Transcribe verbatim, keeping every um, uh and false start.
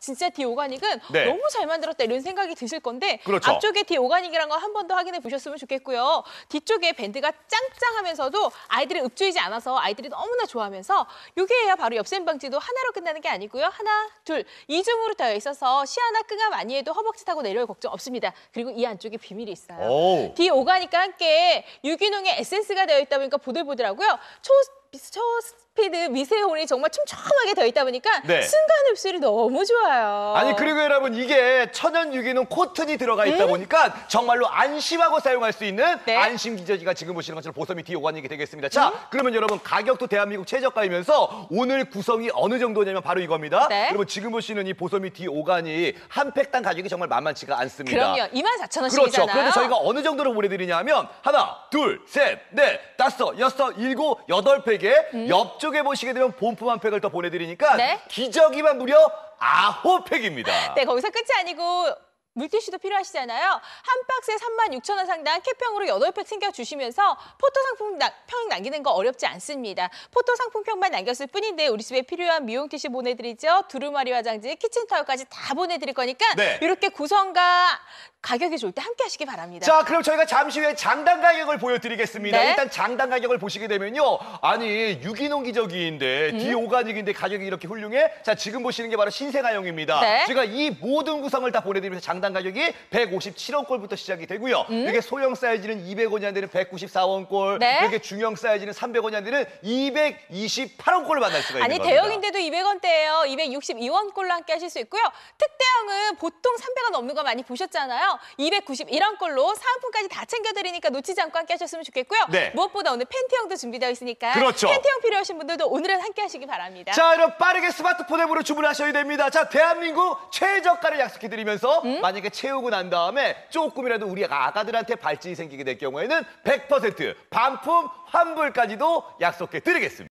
진짜 디 오가닉은 네. 너무 잘 만들었다 이런 생각이 드실 건데 그렇죠. 앞쪽에 디 오가닉이란 거 한 번 더 확인해 보셨으면 좋겠고요. 뒤쪽에 밴드가 짱짱하면서도 아이들이 읍조이지 않아서 아이들이 너무나 좋아하면서 이게야 바로 엽샘 방지도 하나로 끝나는 게 아니고요. 하나, 둘, 이중으로 되어 있어서 시야나 끄가 많이 해도 허벅지 타고 내려올 걱정 없습니다. 그리고 이 안쪽에 비밀이 있어요. 오. 디 오가닉과 함께 유기농의 에센스가 되어 있다 보니까 보들보들하고요. 초, 초 스피드 미세홀이 정말 촘촘하게 되어 있다 보니까 네. 순간 흡수율이 너무 좋아요. 아니 그리고 여러분 이게 천연 유기농 코튼이 들어가 있다 음? 보니까 정말로 안심하고 사용할 수 있는 네. 안심 기저귀가 지금 보시는 것처럼 보섬이 디 오가닉이 되겠습니다. 자, 음? 그러면 여러분 가격도 대한민국 최저가이면서 오늘 구성이 어느 정도냐면 바로 이겁니다. 네. 여러분 지금 보시는 이 보섬이 디 오가닉 한 팩당 가격이 정말 만만치가 않습니다. 그럼요. 이만 사천 원씩이잖아요. 그렇죠. 그런데 저희가 어느 정도로 보내드리냐 하면 하나, 둘, 셋, 넷, 다섯, 여섯, 일곱, 여덟 팩에 음? 옆쪽에 보시게 되면 본품 한 팩을 더 보내드리니까 네. 기저귀만 무려 아홉 팩입니다. 네, 거기서 끝이 아니고 물티슈도 필요하시잖아요. 한 박스에 삼만 육천 원 상당 캡형으로 여덟 팩 챙겨주시면서 포토 상품 나, 평 남기는 거 어렵지 않습니다. 포토 상품평만 남겼을 뿐인데 우리 집에 필요한 미용 티슈 보내드리죠. 두루마리 화장지, 키친타올까지 다 보내드릴 거니까 네. 이렇게 구성과 가격이 좋을 때 함께 하시기 바랍니다. 자, 그럼 저희가 잠시 후에 장단 가격을 보여드리겠습니다. 네. 일단 장단 가격을 보시게 되면요. 아니, 유기농 기저귀인데, 음? 디 오가닉인데 가격이 이렇게 훌륭해? 자, 지금 보시는 게 바로 신생아용입니다. 네. 제가 이 모든 구성을 다 보내드리면서 장단 가격이 백오십칠 원꼴부터 시작이 되고요. 음? 이게 소형 사이즈는 이백 원이 안 되는 백구십사 원꼴, 네. 이렇게 중형 사이즈는 삼백 원이 안 되는 이백이십팔 원꼴을 만날 수가 있는 아니 겁니다. 대형인데도 이백 원대예요. 이백육십이 원꼴로 함께 하실 수 있고요. 특대형은 보통 삼백 원 넘는 거 많이 보셨잖아요. 이백구십일 원꼴로 사은품까지 다 챙겨드리니까 놓치지 않고 함께 하셨으면 좋겠고요. 네. 무엇보다 오늘 팬티형도 준비되어 있으니까 그렇죠. 팬티형 필요하신 분들도 오늘은 함께 하시기 바랍니다. 자, 여러분 빠르게 스마트폰 앱으로 주문하셔야 됩니다. 자, 대한민국 최저가를 약속해드리면서 음? 만약에 채우고 난 다음에 조금이라도 우리 아가들한테 발진이 생기게 될 경우에는 백 퍼센트 반품 환불까지도 약속해드리겠습니다.